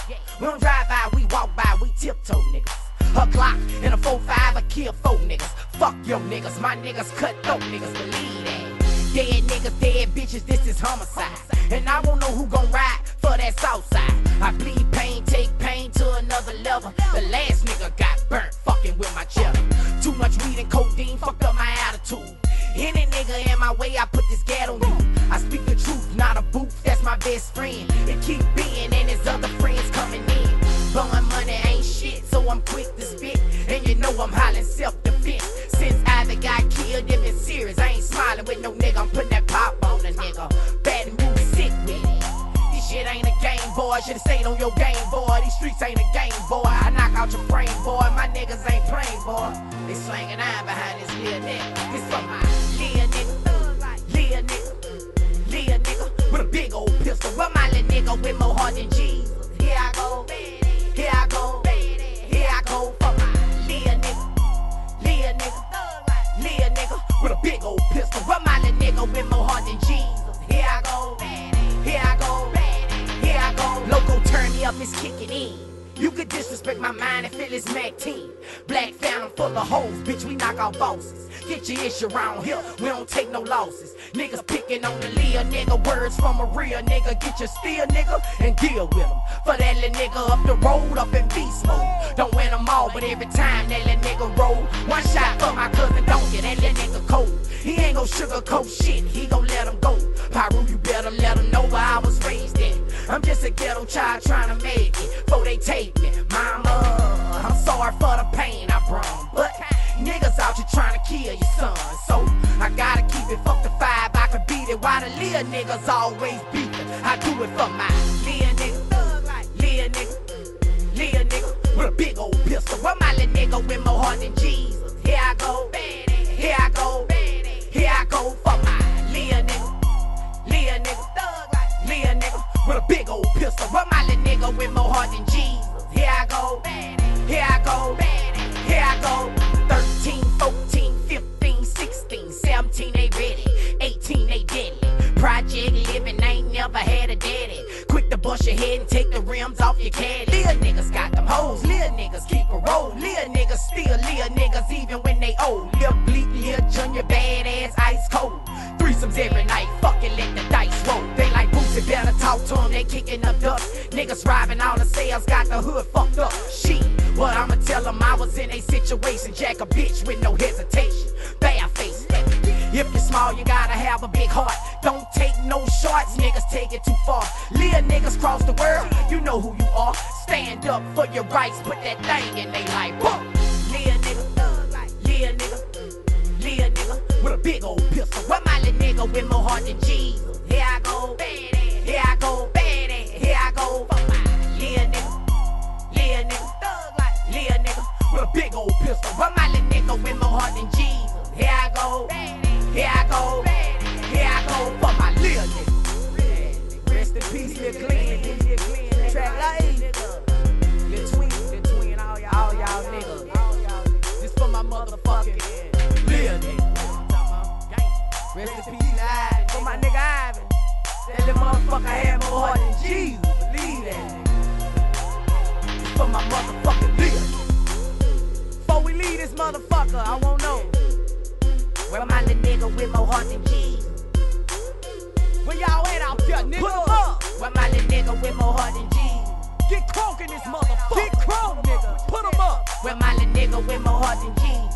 We don't drive by, we walk by, we tiptoe, niggas. A Glock and a 4-5, I kill 4 niggas. Fuck your niggas, my niggas cutthroat niggas, believe that. Dead niggas, dead bitches, this is homicide. And I won't know who gon' ride for that south side. I bleed pain, take pain to another level. The last nigga got burnt, fucking with my cheddar. Too much weed and codeine, fucked up my attitude. Any nigga in my way, I put this gat on you. I speak the truth, not a booth, that's my best friend. It keep being and his other friends coming in. Blowing money ain't shit, so I'm quick to spit. And you know I'm hollering self-defense. Since either got killed, if it's serious, I ain't smiling with no nigga. I'm putting that pop on a nigga. Bad and move sick with it. This shit ain't a game, boy. Should've stayed on your game, boy. These streets ain't a game, boy. I knock out your brain, boy. My niggas ain't playing, boy. They slanging iron behind this little nigga. This for my little nigga, little nigga, little nigga with a big old pistol. But my little nigga with more heart than Jesus. Here I go, here I go, here I go for my little nigga, little nigga, little nigga with a big old pistol. But my little nigga with more heart than Jesus. Here I go, here I go, here I go. Loco turn me up, it's kicking in. You could disrespect my mind and feel it's Mac 10. Black Phantom full of hoes, bitch, we knock out bosses. Get your issue around here, we don't take no losses. Niggas picking on the Leah nigga, words from a real nigga. Get your steel nigga and deal with him. For that little nigga up the road, up in beast mode. Don't win them all, but every time that little nigga roll, one shot for my cousin, don't get that little nigga cold. He ain't gon' sugarcoat shit, he gon' let him go. Pyro, you better let him know where I was raised in. I'm just a ghetto child trying to make it before they take me. Mama, I'm sorry for the pain I brought, but niggas out here trying to kill your son. So I gotta keep it, fuck the 5, I can beat it. Why the little niggas always beefing? I do it for my little nigga, little nigga, little nigga with a big old pistol. But my little nigga with more heart than Jesus. Here I go, here I go, here I go for my little nigga, little nigga, little nigga with a big old pistol. But my little nigga with more heart than Jesus. Here I go, here I go, here I go. 13, 14, 15, 16, 17, they ready. 18, they deadly. Project living, ain't never had a daddy. Quick to bust your head and take the rims off your caddy. Lil niggas got them hoes, lil niggas keep a roll. Lil niggas still lil niggas even when they old. Lil Bleak, lil Junior, badass, ice cold. Threesomes every night, fucking let the dice roll. They like Boosie, better talk to them, they kicking up dust. Niggas robbing all the sales, got the hood fucked up. Shit, but I'ma tell them I was in a situation. Jack a bitch with no hesitation, bare face. If you're small, you gotta have a big heart. Don't take no shorts, niggas take it too far. Lil niggas cross the world, you know who you are. Stand up for your rights, put that thing in they life. Lil nigga, lil nigga, lil nigga with a big old pistol. What my little nigga with more heart than Jesus. Here I go, here I go, here I go for my lil nigga, lil nigga, lil nigga with a big old pistol. What my little nigga with more heart than Jesus. Here I go, here I go, here I go for my lil nigga. Rest in peace, Lil Glenn. Track light, Lil Twin, all y'all niggas. This for my motherfucking lil nigga. Rest in peace, live for my nigga Ivan. That little motherfucker had more heart than Jesus. Believe that nigga. This for my motherfucking lil nigga. Before we leave this motherfucker, I won't know where my little nigga with more heart than Jesus. Where y'all at out there, nigga? Put 'em up. Where my little nigga with more heart than Jesus. Get crunk in this motherfucker. Get crunk, nigga. Put 'em up. Where my little nigga with more heart than Jesus.